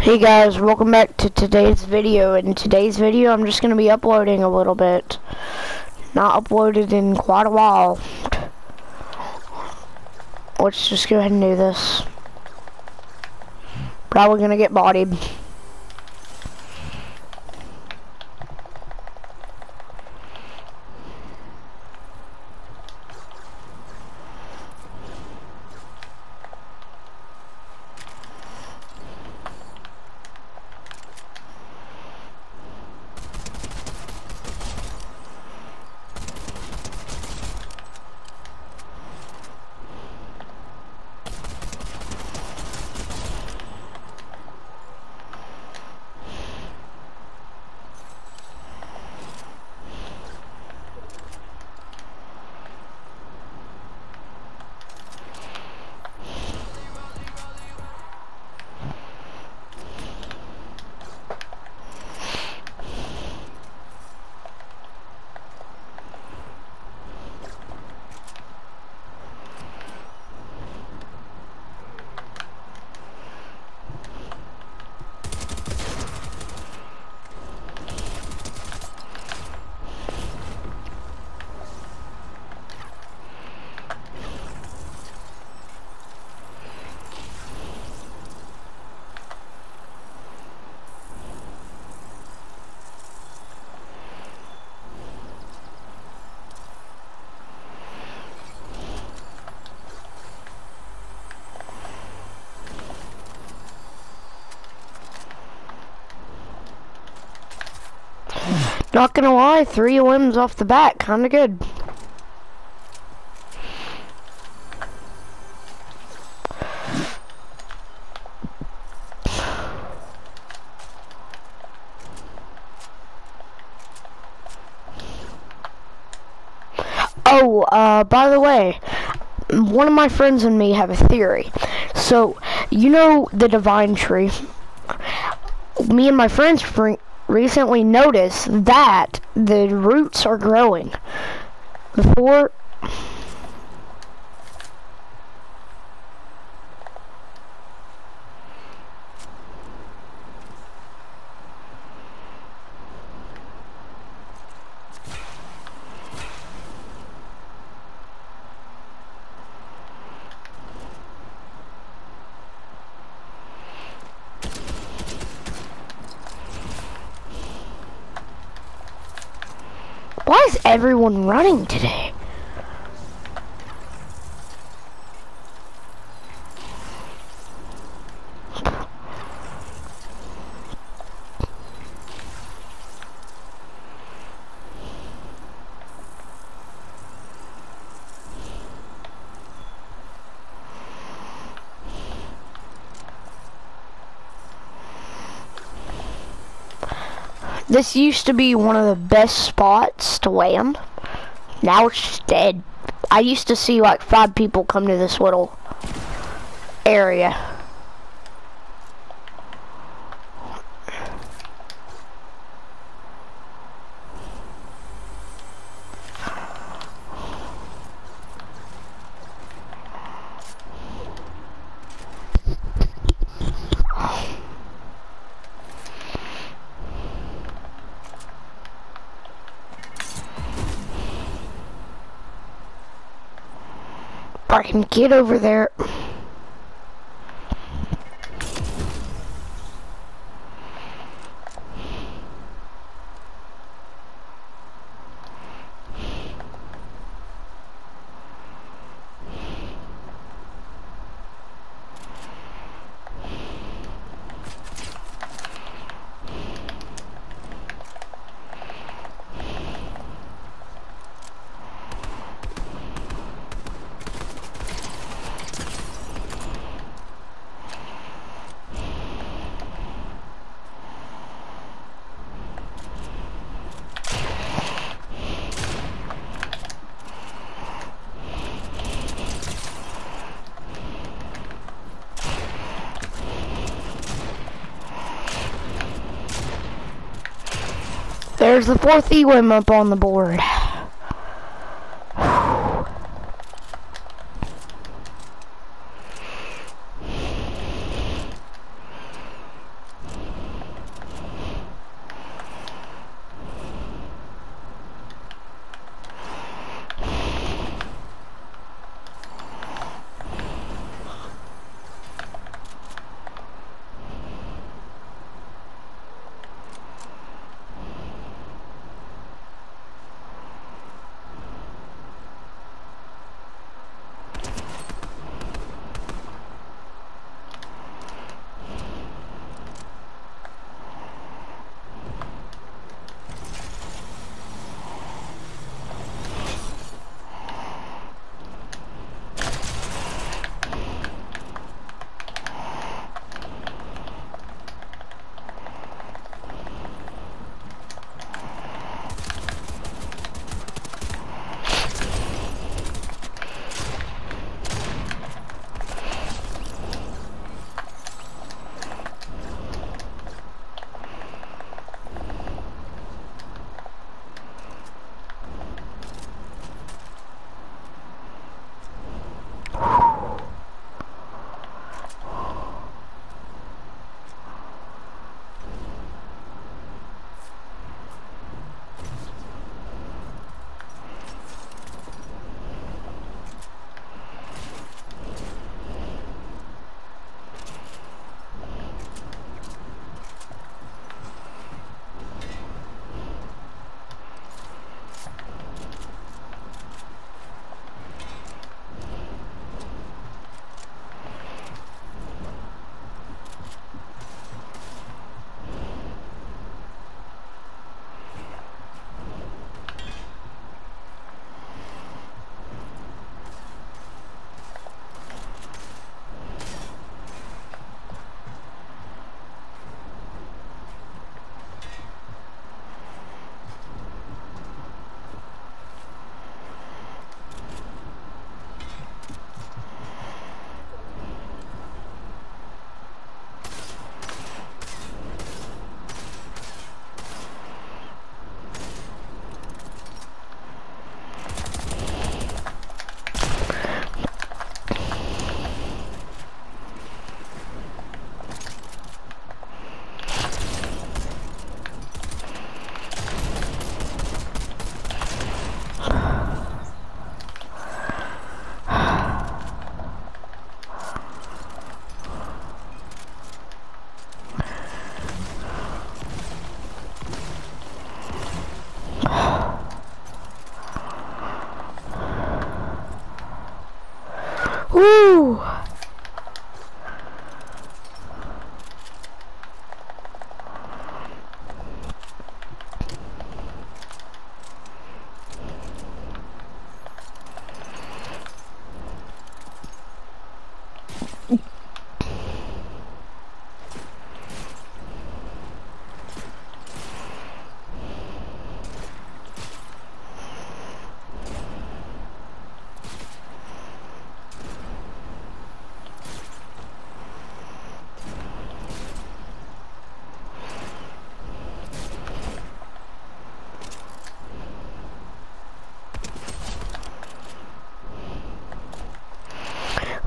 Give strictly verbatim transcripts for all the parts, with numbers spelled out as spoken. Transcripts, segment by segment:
Hey guys, welcome back to today's video. In today's video, I'm just going to be uploading a little bit. Not uploaded in quite a while. Let's just go ahead and do this. Probably going to get bodied. Not gonna lie, three limbs off the bat, kinda good. Oh, uh, by the way, one of my friends and me have a theory. So, you know the Divine Tree? Me and my friends bring recently noticed that the roots are growing. Before Why is everyone running today? This used to be one of the best spots to land. Now it's just dead. I used to see like five people come to this little area. I can get over there. There's the fourth E W I M up on the board.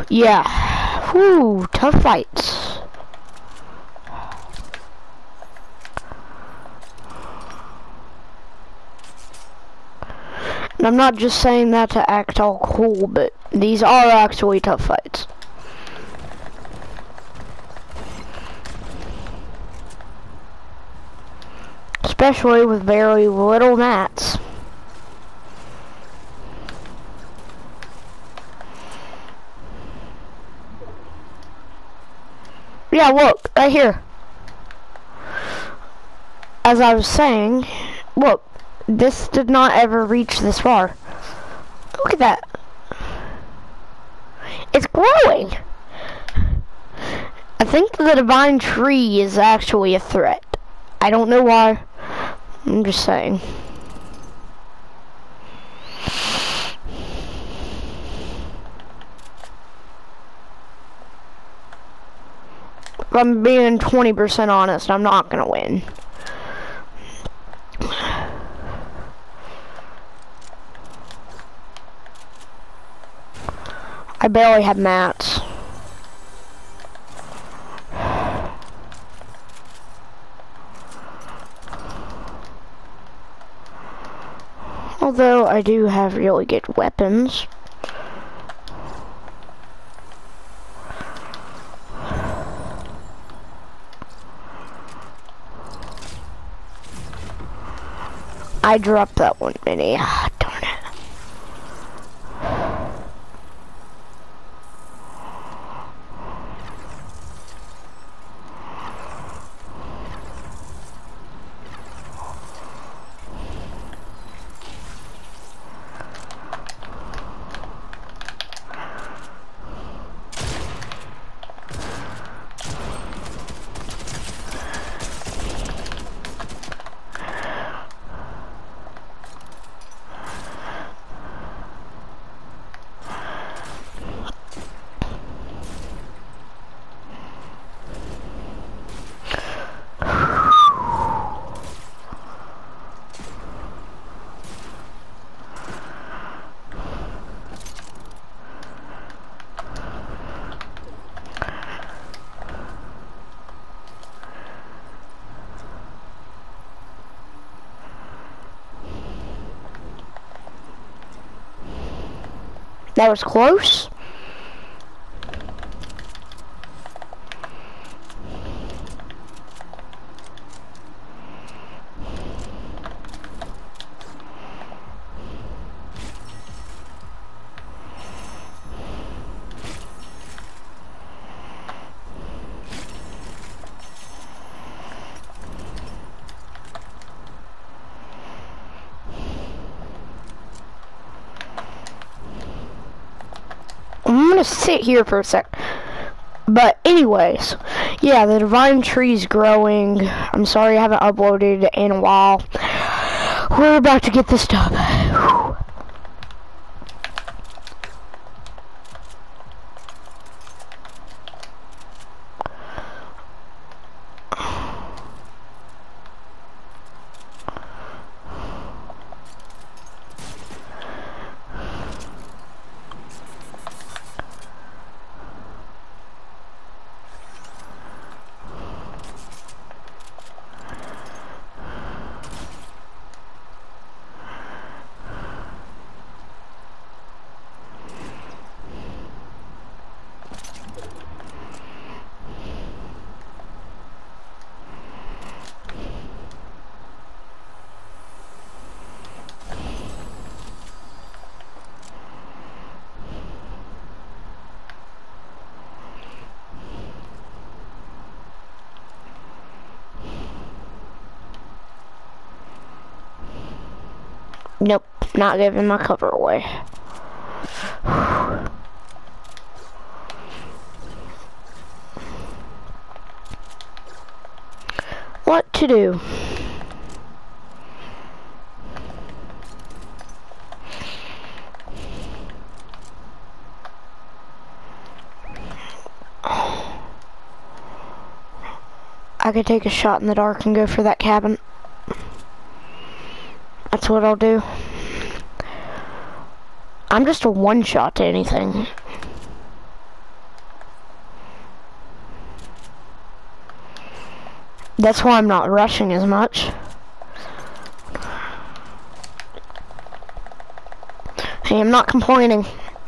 Yeah. Whew, tough fights. And I'm not just saying that to act all cool, but these are actually tough fights. Especially with very little mats. Yeah, look, right here. As I was saying, look, this did not ever reach this far. Look at that. It's growing. I think the divine tree is actually a threat. I don't know why. I'm just saying. If I'm being twenty percent honest, I'm not gonna win. I barely have mats. Although I do have really good weapons. I dropped that one mini. Ah, darn it. That was close. I'm gonna sit here for a sec. But anyways, yeah, the divine tree's growing. I'm sorry I haven't uploaded in a while. We're about to get this done. Whew. Nope, not giving my cover away. What to do? I could take a shot in the dark and go for that cabin. That's what I'll do. I'm just a one shot to anything. That's why I'm not rushing as much. Hey, I'm not complaining.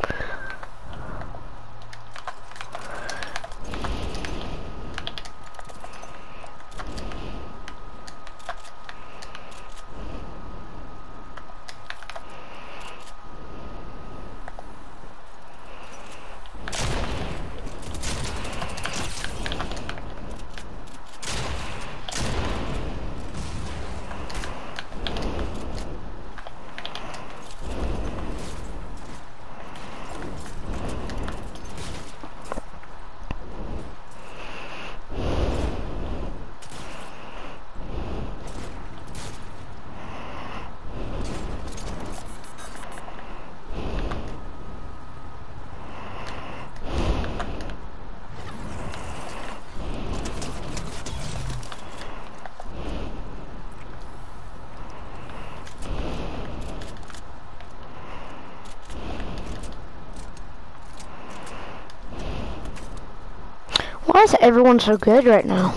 Why is everyone so good right now?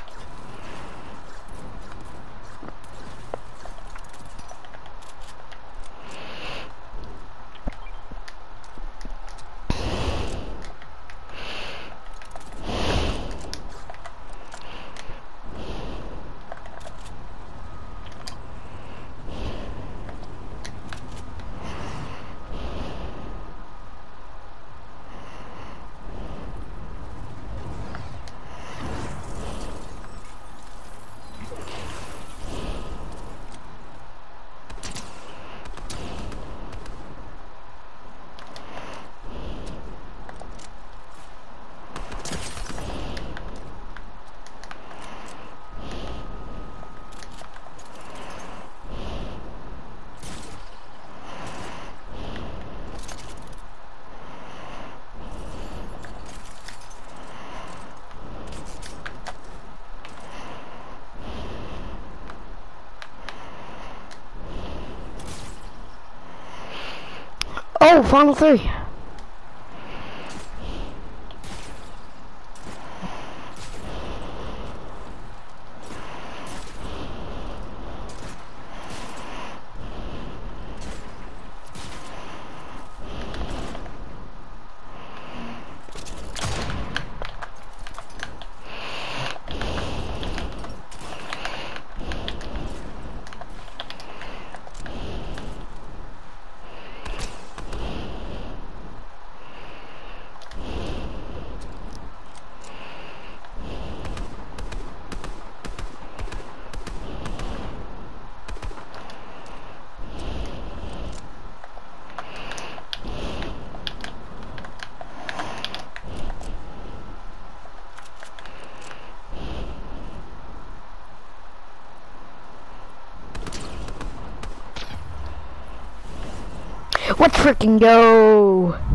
Oh, final three. Let's freaking go!